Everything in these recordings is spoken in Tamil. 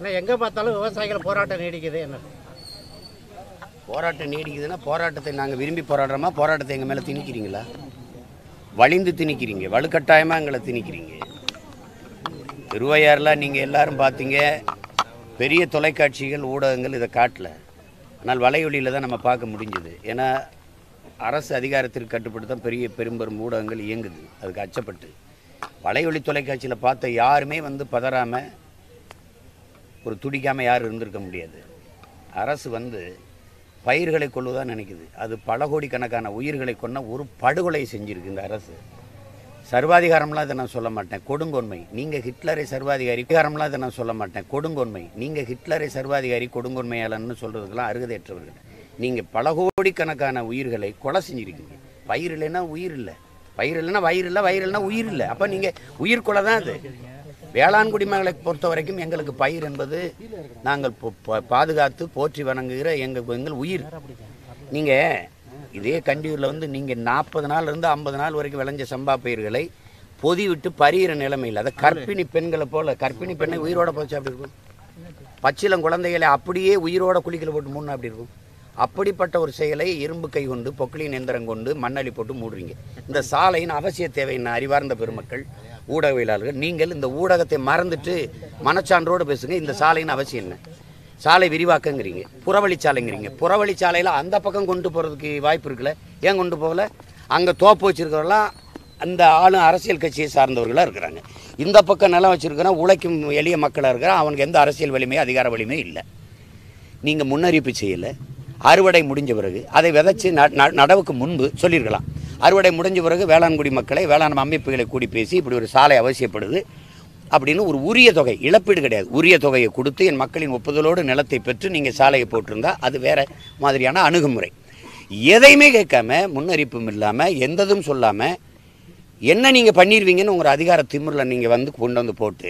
ஆனால் எங்கே பார்த்தாலும் விவசாயிகள் போராட்டம் நீடிக்குது. என்ன போராட்டம் நீடிக்குதுன்னா போராட்டத்தை நாங்கள் விரும்பி போராடுறோமா? போராட்டத்தை எங்கள் மேலே திணிக்கிறீங்களா? வலிந்து திணிக்கிறீங்க, வலுக்கட்டாயமாக எங்களை திணிக்கிறீங்க. திருவையாறுலாம் நீங்கள் எல்லாரும் பார்த்தீங்க, பெரிய தொலைக்காட்சிகள் ஊடகங்கள் இதை காட்டல. ஆனால் வலையொலியில் தான் நம்ம பார்க்க முடிஞ்சுது. ஏன்னா அரசு அதிகாரத்திற்கு கட்டுப்பட்டு தான் பெரும்பெரும் ஊடகங்கள் இயங்குது. அதுக்கு அச்சப்பட்டு வலையொலி தொலைக்காட்சியில் பார்த்த யாருமே பதறாமல் ஒரு துடிக்காமல் யாரும் இருந்திருக்க முடியாது. அரசு பயிர்களை கொள்வதான் நினைக்குது. அது பல கோடிக்கணக்கான உயிர்களை கொண்ட ஒரு படுகொலை செஞ்சுருக்கு இந்த அரசு. சர்வாதிகாரம்லாம் இதை நான் சொல்ல மாட்டேன், கொடுங்கொன்மை. நீங்கள் ஹிட்லரை சர்வாதிகாரி, அதிகாரம்லாம் இதை நான் சொல்ல மாட்டேன், கொடுங்கொன்மை. நீங்கள் ஹிட்லரை சர்வாதிகாரி கொடுங்கொன்மையாளன்னு சொல்கிறதுக்கெல்லாம் அருகதையற்றவர்கள். நீங்கள் பல கோடிக்கணக்கான உயிர்களை கொலை செஞ்சுருக்கீங்க. பயிர் இல்லைன்னா உயிர் இல்லை, பயிர் இல்லைன்னா வயிறு இல்லை, வயிறு இல்லைன்னா உயிர் இல்லை. அப்போ நீங்கள் உயிர் கொலை தான் அது. வேளாண் குடிமக்களை பொறுத்த வரைக்கும் எங்களுக்கு பயிர் என்பது நாங்கள் பாதுகாத்து போற்றி வணங்குகிற எங்கள் உயிர். நீங்கள் இதே கண்டியூரில் நீங்கள் 40 நாள்லேருந்து 50 நாள் வரைக்கும் விளைஞ்ச சம்பா பயிர்களை பொதி விட்டு பறிகிற நிலைமையில், அதை கர்ப்பிணி பெண்களை போல், கர்ப்பிணி பெண்ணை உயிரோட போச்சு அப்படி இருக்கும். பச்சிலம் குழந்தைகளை அப்படியே உயிரோட குளிக்கல போட்டு மூணு அப்படி இருக்கும். அப்படிப்பட்ட ஒரு செயலை இரும்பு கை கொண்டு, பொக்லின் எந்திரம் கொண்டு, மண்ணள்ளி போட்டு மூடுறீங்க. இந்த சாலையின் அவசிய தேவைன்னு அறிவார்ந்த பெருமக்கள், ஊடகவியலாளர்கள், நீங்கள் இந்த ஊடகத்தை மறந்துட்டு மனச்சான்றோடு பேசுங்க. இந்த சாலையின் அவசியம் என்ன? சாலை விரிவாக்கங்கிறீங்க, புறவழிச்சாலைங்கிறீங்க. புறவழிச்சாலையில் அந்த பக்கம் கொண்டு போகிறதுக்கு வாய்ப்பு இருக்குல்ல, ஏன் கொண்டு போகல? அங்கே தோப்பு வச்சுருக்கிறவங்களாம் அந்த ஆளும் அரசியல் கட்சியை சார்ந்தவர்களாக இருக்கிறாங்க. இந்த பக்கம் நிலம் வச்சுருக்கிறோம் உழைக்கும் எளிய மக்களாக இருக்கிறான். அவனுக்கு எந்த அரசியல் வலிமையும் அதிகார வலிமையும் இல்லை. நீங்கள் முன்னறிவிப்பு செய்யலை. அறுவடை முடிஞ்ச பிறகு அதை விதைச்சி நடவுக்கு முன்பு சொல்லியிருக்கலாம். அறுவடை முடிஞ்ச பிறகு வேளாண்குடி மக்களை, வேளாண் அமைப்புகளை கூடி பேசி இப்படி ஒரு சாலை அவசியப்படுது அப்படின்னு ஒரு உரிய தொகை, இழப்பீடு கிடையாது, உரிய தொகையை கொடுத்து என் மக்களின் ஒப்புதலோடு நிலத்தை பெற்று நீங்கள் சாலையை போட்டிருந்தா அது வேறு மாதிரியான அணுகுமுறை. எதையுமே கேட்காம, முன்னறிப்பும் இல்லாமல், எந்ததும் சொல்லாமல் என்ன நீங்கள் பண்ணிடுவீங்கன்னு உங்கள் அதிகார திமிரில் நீங்கள் கொண்டு போட்டு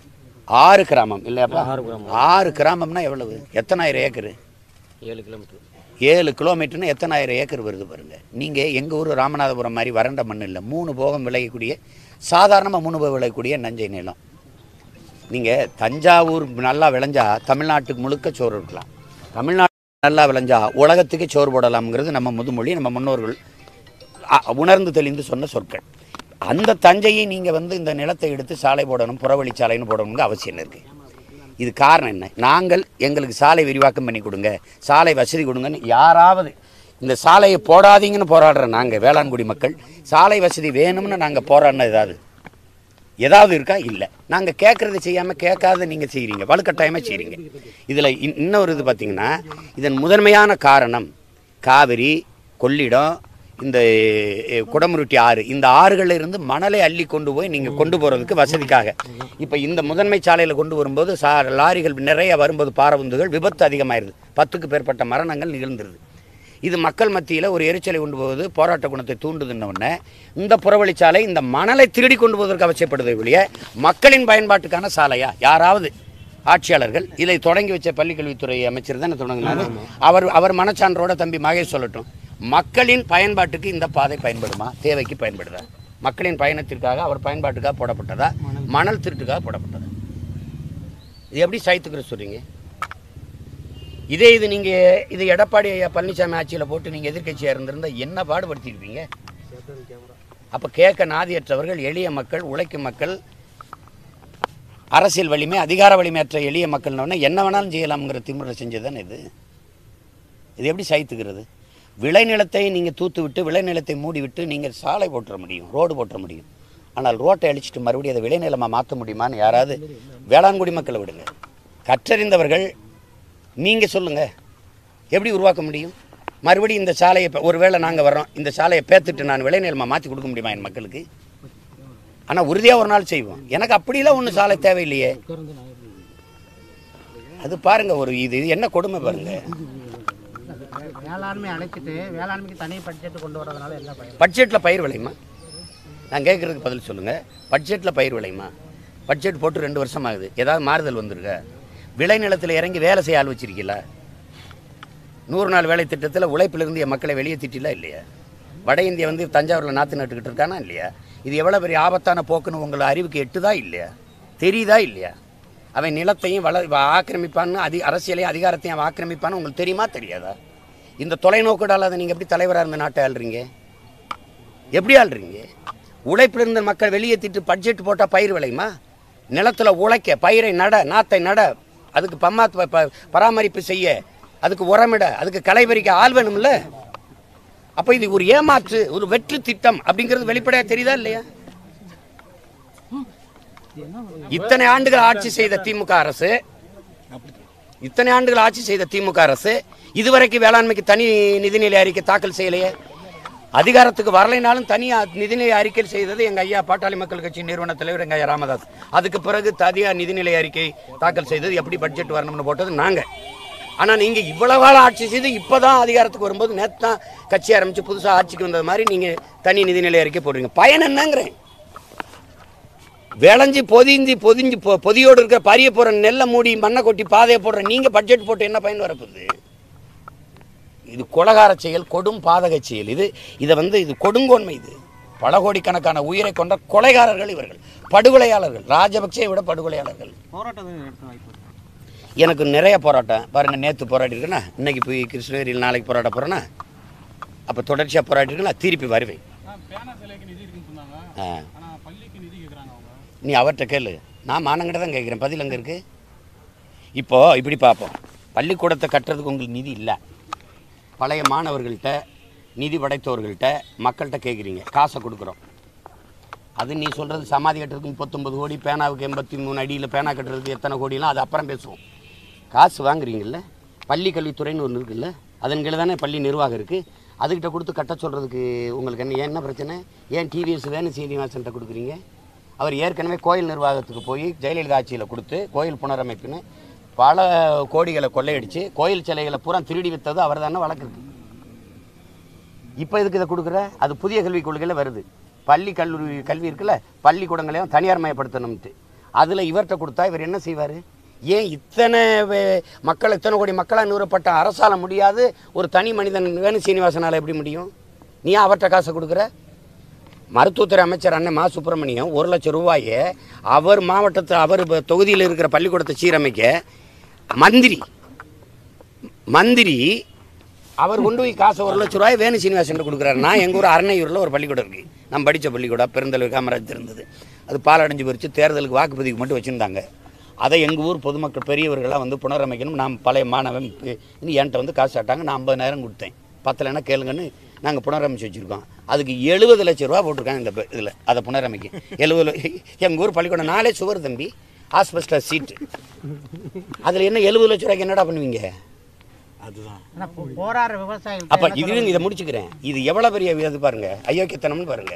6 கிராமம் இல்லையாப்பா? 6 கிராமம்னா எவ்வளவு? எத்தனாயிரம் ஏக்கரு? 7 கிலோமீட்டர். 7 கிலோமீட்டர்னு எத்தனாயிரம் ஏக்கர் வருது பாருங்கள். நீங்கள் எங்கள் ஊர் ராமநாதபுரம் மாதிரி வறண்ட மண் இல்லை, 3 போகம் விளையக்கூடிய, சாதாரணமாக 3 போகம் விளையக்கூடிய நஞ்சை நிலம். நீங்கள் தஞ்சாவூர் நல்லா விளைஞ்சா தமிழ்நாட்டுக்கு முழுக்க சோறு இருக்கலாம், தமிழ்நாடு நல்லா விளைஞ்சா உலகத்துக்கே சோறு போடலாம்ங்கிறது நம்ம முதுமொழி, நம்ம முன்னோர்கள் உணர்ந்து தெளிந்து சொன்ன சொற்கள். அந்த தஞ்சையை நீங்கள் இந்த நிலத்தை எடுத்து சாலை போடணும், புறவழிச்சாலைன்னு போடணுங்க அவசியம் இருக்குது. இது காரணம் என்ன? நாங்கள் எங்களுக்கு சாலை விரிவாக்கம் பண்ணி கொடுங்க, சாலை வசதி கொடுங்கன்னு யாராவது, இந்த சாலையை போடாதீங்கன்னு போராடுற நாங்கள் வேளாண்குடி மக்கள், சாலை வசதி வேணும்னு நாங்கள் போராடின ஏதாவது இருக்கா? இல்லை. நாங்கள் கேட்குறதை செய்யாமல் கேட்காத நீங்கள் செய்கிறீங்க, வலுக்கட்டாயமாக செய்கிறீங்க. இதில் இன்னொரு இது பார்த்திங்கன்னா, இதன் முதன்மையான காரணம் காவிரி, கொள்ளிடம், இந்த குடமுருட்டி ஆறு, இந்த ஆறுகளில் இருந்து மணலை அள்ளி கொண்டு போய் நீங்கள் கொண்டு போகிறதுக்கு வசதிக்காக இப்போ இந்த முதன்மை சாலையில் கொண்டு வரும்போது லாரிகள் நிறைய வரும்போது பாரவுந்துகள் விபத்து அதிகமாகிடுது, 10க்கு மேற்பட்ட மரணங்கள் நிகழ்ந்துருது. இது மக்கள் மத்தியில் ஒரு எரிச்சலை கொண்டு போவது, போராட்ட குணத்தை தூண்டுதுன்னொன்னே இந்த புறவழிச்சாலை இந்த மணலை திருடி கொண்டு போவதற்கு அவசியப்படுவதை ஒழிய மக்களின் பயன்பாட்டுக்கான சாலையா? யாராவது ஆட்சியாளர்கள் இதை தொடங்கி வச்ச பள்ளிக்கல்வித்துறை அமைச்சர் தானே தொடங்கினாரு, அவர் மனச்சான்றோட தம்பி மகேஷ் சொல்லட்டும். மக்களின் பயன்பாட்டுக்கு இந்த பாதை பயன்படுமா? தேவைக்கு பயன்படுதா? மக்களின் பயணத்திற்காக, அவர் பயன்பாட்டுக்காக போடப்பட்டதா, மணல் திருட்டுக்காக போடப்பட்டதா? இது எப்படி சாய்த்துக்கிற சொல்கிறீங்க? இதே இது நீங்கள் இது எடப்பாடி பழனிசாமி ஆட்சியில் போட்டு நீங்கள் எதிர்கட்சியாக இருந்திருந்தால் என்ன பாடுபடுத்தியிருப்பீங்க? அப்போ கேட்க நாதியற்றவர்கள், எளிய மக்கள், உழைக்கும் மக்கள், அரசியல் வலிமை, அதிகார வலிமையற்ற எளிய மக்கள்னோடனே என்ன வேணாலும் செய்யலாம்ங்கிற திமுறை செஞ்சதுதானே இது. இது எப்படி சாய்த்துக்கிறது? விளைநிலத்தை நீங்கள் தூத்து விட்டு, விளைநிலத்தை மூடிவிட்டு நீங்கள் சாலை போட்டுற முடியும், ரோடு போட்டுற முடியும். ஆனால் ரோட்டை அழிச்சிட்டு மறுபடியும் அதை விளைநிலமாக மாற்ற முடியுமான்னு யாராவது வேளாண்குடி மக்களை விடுங்க, கற்றறிந்தவர்கள் நீங்கள் சொல்லுங்கள், எப்படி உருவாக்க முடியும்? மறுபடியும் இந்த சாலையை ஒருவேளை நாங்கள் வர்றோம், இந்த சாலையை பேத்துட்டு நான் விளைநிலமாக மாற்றி கொடுக்க முடியுமா என் மக்களுக்கு? ஆனால் உறுதியாக ஒரு நாள் செய்வோம். எனக்கு அப்படிலாம் ஒன்றும் சாலை தேவையில்லையே. அது பாருங்கள், ஒரு இது என்ன கொடுமை பாருங்கள். வேளாண்மை அழைச்சிட்டு வேளாண்மைக்கு தனி பட்ஜெட் கொண்டு வரதுனால என்ன பயன்? பட்ஜெட்டில் பயிர் விளையுமா? நான் கேட்குறதுக்கு பதில் சொல்லுங்கள். பட்ஜெட்டில் பயிர் விளையுமா? பட்ஜெட் போட்டு 2 வருஷம் ஆகுது, ஏதாவது மாறுதல் வந்திருக்கா? விளைநிலத்தில் இறங்கி வேலை செய்ய ஆள் வச்சிருக்கீங்களா? 100 நாள் வேலை திட்டத்தில் உழைப்பிலிருந்து என் மக்களை வெளியே திட்டிலாம் இல்லையா? வட இந்தியா தஞ்சாவூரில் நாற்று நட்டுக்கிட்டு இருக்கானா இல்லையா? இது எவ்வளோ பெரிய ஆபத்தான போக்குன்னு உங்களை அறிவுக்கு எட்டுதா இல்லையா? தெரியுதா இல்லையா? அவன் நிலத்தையும் ஆக்கிரமிப்பான்னு அரசியலையும் அதிகாரத்தையும் அவன் ஆக்கிரமிப்பான்னு உங்களுக்கு தெரியுமா தெரியாதா? இந்த தொலைநோக்குடால் அதை நீங்கள் எப்படி தலைவராக இருந்த நாட்டை ஆள்றீங்க? எப்படி ஆள்றீங்க? உழைப்பில் இருந்த மக்கள் வெளியேற்றிட்டு பட்ஜெட் போட்டால் பயிர் விளையுமா? நிலத்தில் உழைக்க, பயிரை நட, நாத்தை நட, அதுக்கு பராமரிப்பு செய்ய, அதுக்கு உரமிட, அதுக்கு களை பறிக்க ஆள் வேணும்ல. அப்போ இது ஒரு ஏமாற்று, ஒரு வெற்று திட்டம் அப்படிங்கிறது வெளிப்படையாக தெரியுதா இல்லையா? இத்தனை ஆண்டுகள் ஆட்சி செய்த திமுக அரசு இதுவரைக்கும் வேளாண்மைக்கு தனி நிதிநிலை அறிக்கை தாக்கல் செய்யலையே. அதிகாரத்துக்கு வரலைனாலும் தனியா நிதிநிலை அறிக்கை செய்தது எங்க ஐயா பாட்டாளி மக்கள் கட்சி நிறுவன தலைவர் எங்க ஐயா ராமதாஸ். அதுக்கு பிறகு தனியா நிதிநிலை அறிக்கை தாக்கல் செய்தது, எப்படி பட்ஜெட் வரணும்னு போட்டது நாங்க. ஆனா நீங்க இவ்வளவு காலம் ஆட்சி செய்து இப்பதான் அதிகாரத்துக்கு வரும்போது நேற்று தான் கட்சி ஆரம்பிச்சு புதுசா ஆட்சிக்கு வந்தது மாதிரி நீங்க தனி நிதிநிலை அறிக்கை போடுறீங்க. பயன் என்னங்கிறேன்? விளைஞ்சி பொதியோடு இருக்கிற பரிய போற நெல்லை மூடி மண்ணை கொட்டி பாதையை போடுற நீங்க பட்ஜெட் போட்டு என்ன பயன் வரப்போகுது? இது கொலகார செயல், கொடும் பாதக செயல். இது கொடுங்கோன்மை. இது பல கோடிக்கணக்கான உயிரை கொண்ட கொலைகாரர்கள் இவர்கள், படுகொலையாளர்கள், ராஜபக்சே விட படுகொலையாளர்கள். எனக்கு நிறைய போராட்டம் பாருங்க. நேற்று போராடி இருக்கேன்னா, இன்னைக்கு போய் கிருஷ்ணகிரியில் நாளைக்கு போராட்ட போறேன்னா, அப்போ தொடர்ச்சியாக போராடி இருக்கேன். நான் திருப்பி வருவேன். நீ அவர்கிட்ட கேளு, நான் மானங்கிட்ட தான் கேட்குறேன். பதில் அங்கே இருக்கு. இப்போ இப்படி பார்ப்போம். பள்ளிக்கூடத்தை கட்டுறதுக்கு உங்களுக்கு நிதி இல்லை. பழைய மாணவர்கள்ட்ட, நிதி படைத்தவர்கள்ட்ட, மக்கள்கிட்ட கேட்குறீங்க, காசை கொடுக்குறோம். அது நீ சொல்கிறது சமாதி கட்டுறதுக்கு 39 கோடி, பேனாவுக்கு 83 அடியில் பேனா கட்டுறதுக்கு எத்தனை கோடிலாம் அது அப்புறம் பேசுவோம். காசு வாங்குறீங்கல்ல, பள்ளி கல்வித்துறைன்னு ஒன்று இருக்குல்ல, அதன் கீழே தானே பள்ளி நிர்வாகம் இருக்குது. அதுக்கிட்ட கொடுத்து கட்ட சொல்கிறதுக்கு உங்களுக்கு என்ன பிரச்சனை? ஏன் டிவிஎஸ் வேணு சீனிவாசன்கிட்ட கொடுக்குறீங்க? அவர் ஏற்கனவே கோயில் நிர்வாகத்துக்கு போய் ஜெயலலிதா ஆட்சியில் கொடுத்து கோயில் புனரமைப்புன்னு பல கோடிகளை கொள்ளையடிச்சு கோயில் சிலைகளை பூரா திருடி வித்தது அவர் தானே வழக்கு இருக்கு. இப்போ இதுக்கு இதை கொடுக்குற, அது புதிய கல்விக் கொள்கையில் வருது. பள்ளி கல்வி இருக்குல்ல, பள்ளிக்கூடங்களையும் தனியார் மயப்படுத்தணும்ட்டு அதில் இவர்கிட்ட கொடுத்தா இவர் என்ன செய்வார்? ஏன் இத்தனை கோடி மக்களால் நிறுவப்பட்ட அரசால முடியாது, ஒரு தனி மனிதன் வேணு சீனிவாசனால் எப்படி முடியும்? நீ அவர்கிட்ட காசை கொடுக்குற? மருத்துவத்துறை அமைச்சர் அண்ணன் மா சுப்பிரமணியம் 1 லட்சம் ரூபாயை அவர் மாவட்டத்தில் அவர் தொகுதியில் இருக்கிற பள்ளிக்கூடத்தை சீரமைக்க மந்திரி அவர் கொண்டு போய் காசு 1 லட்சம் ரூபாய் வேணு சீனிவாசன் கொடுக்குறாரு. நான் எங்கள் ஊர் அரணையூரில் ஒரு பள்ளிக்கூடம் இருக்குது, நம்ம படித்த பள்ளிக்கூடம், பெருந்தலைவர் காமராஜ் இருந்தது. அது பாலடைஞ்சு பறித்து தேர்தலுக்கு வாக்குப்பதிவுக்கு மட்டும் வச்சுருந்தாங்க. அதை எங்கள் ஊர் பொதுமக்கள் பெரியவர்களாக வந்து புனரமைக்கணும். நான் பழைய மாணவன் என்கிட்ட வந்து காசு ஆட்டாங்க. நான் 50,000 கொடுத்தேன். 10 கேளுங்கன்னு நாங்கள் புனரமைச்சு வச்சுருக்கோம். அதுக்கு 70 லட்சம் ரூபா போட்டிருக்காங்க இந்த இதில். அதை புனரமைக்க 70 எங்கள் ஊர் பள்ளிக்கூடம் 4 சுவர் தம்பி, ஆஸ்பெஸ்டர் சீட்டு. அதில் என்ன 70 லட்ச ரூபாய்க்கு என்னடா பண்ணுவீங்க? அதுதான் போராடுற விவசாயிகள். அப்போ இதுவும் இதை முடிச்சுக்கிறேன். இது எவ்வளோ பெரிய இது பாருங்க, அயோக்கியத்தனம்னு பாருங்க.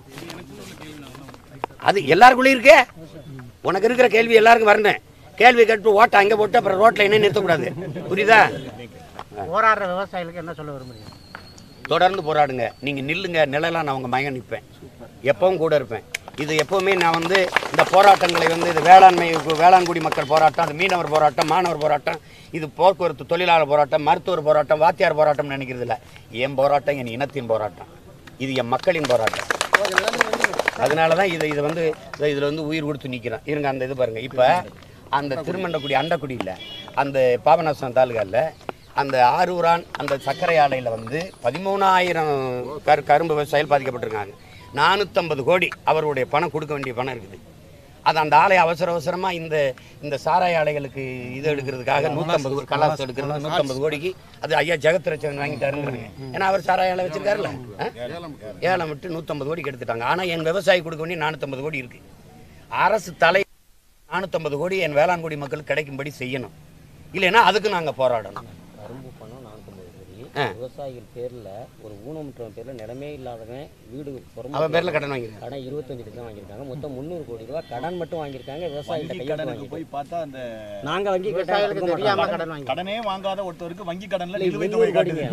அது எல்லாருக்குள்ளேயும் இருக்கே. உனக்கு இருக்கிற கேள்வி எல்லாருக்கும் வரணும். கேள்வி கேட்டு ஓட்ட அங்கே போட்டு அப்புறம் ரோட்டில் என்ன நிறுத்தக்கூடாது. புரியுதா? போராடுற விவசாயிகளுக்கு என்ன சொல்ல விரும்புறீங்க? தொடர்ந்து போராடுங்க. நீங்கள் நில்லுங்க, நிழலாம் நான் உங்கள் மகன் நிற்பேன், எப்பவும் கூட இருப்பேன். இது எப்போவுமே நான் வந்து இந்த போராட்டங்களை வந்து இது வேளாண்குடி மக்கள் போராட்டம், அது மீனவர் போராட்டம், மாணவர் போராட்டம், இது போக்குவரத்து தொழிலாளர் போராட்டம், மருத்துவர் போராட்டம், வாத்தியார் போராட்டம் நினைக்கிறது இல்லை. என் போராட்டம் என் இனத்தின் போராட்டம், இது என் மக்களின் போராட்டம். அதனால தான் இதில் வந்து உயிர் கொடுத்து நிற்கிறேன். இருங்க அந்த இது பாருங்கள். இப்போ அந்த திருமண்டக்குடி அண்டக்குடியில் அந்த பாபநாசம் தாலுகாவில் அந்த ஆரூரான் அந்த சர்க்கரை ஆலையில் வந்து 13,000 கரும்பு விவசாயிகள் பாதிக்கப்பட்டிருக்காங்க. 450 கோடி அவருடைய பணம் கொடுக்க வேண்டிய பணம் இருக்குது. அது அந்த ஆலை அவசரமாக இந்த சாராய ஆலைகளுக்கு இது எடுக்கிறதுக்காக 150 கலாஸ் எடுக்கிறது 150 கோடிக்கு அது ஐயா ஜெகத்ரட்சன் வாங்கிட்டாருங்கிறாங்க. ஏன்னா அவர் சாராய ஆலை வச்சிருக்காருல்ல, ஏலம் விட்டு 150 கோடிக்கு எடுத்துட்டாங்க. ஆனால் என் விவசாயி கொடுக்க வேண்டிய 450 கோடி இருக்குது. அரசு தலை 450 கோடி என் வேளாண்குடி மக்களுக்கு கிடைக்கும்படி செய்யணும். இல்லைன்னா அதுக்கு நாங்கள் போராடணும். கரும்பு பணம் 450 கோடி, விவசாயிகள் பேரில் ஒரு ஊனமுற்றவன் பேரில் நிலமே இல்லாதவன் வீடு அவன் பேரில் கடன் வாங்கியிருக்காங்க. கடன் 25 லட்சம் வாங்கியிருக்காங்க. மொத்தம் 300 கோடி ரூபாய் கடன் மட்டும் வாங்கியிருக்காங்க. விவசாயிகள் கையெழுத்து போய் பார்த்தா அந்த நாங்கள் வங்கி கடனே வாங்காத ஒருத்தருக்கு வங்கி கடன்ல 300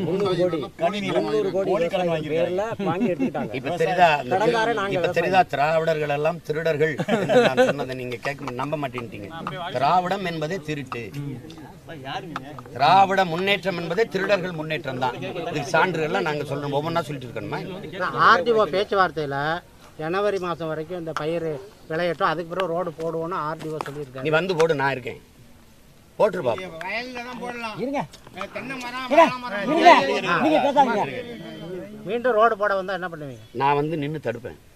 கோடி பேரில் வாங்கி எடுத்துட்டாங்க. இப்போ தெரியுதா திராவிடர்கள் எல்லாம் திருடர்கள் நான் சொன்னதை நீங்க கேட்க நம்ப மாட்டேன்ட்டீங்க. திராவிடம் என்பதே திருட்டு, திராவிட முன்னேற்றம் என்பதே திருடர்கள் முன்னேற்றம் தான். இதுக்கு சான்றுகள்லாம் நாங்கள் சொல்லணும், ஒவ்வொன்றா சொல்லிட்டு இருக்கணுமா? ஆர்டிஓ பேச்சுவார்த்தையில் ஜனவரி மாதம் வரைக்கும் இந்த பயிர் விளையட்டும், அதுக்கு பிறகு ரோடு போடுவோன்னு ஆர்டிஓ சொல்லியிருக்காரு. நீ வந்து போடு, நான் இருக்கேன், போட்டுரு பாப்போம். இருங்க தென்னை மரம், இருங்க நீங்க பேசாதீங்க. மீண்டும் ரோடு போட வந்தால் என்ன பண்ணுவீங்க? நான் வந்து நின்று தடுப்பேன்.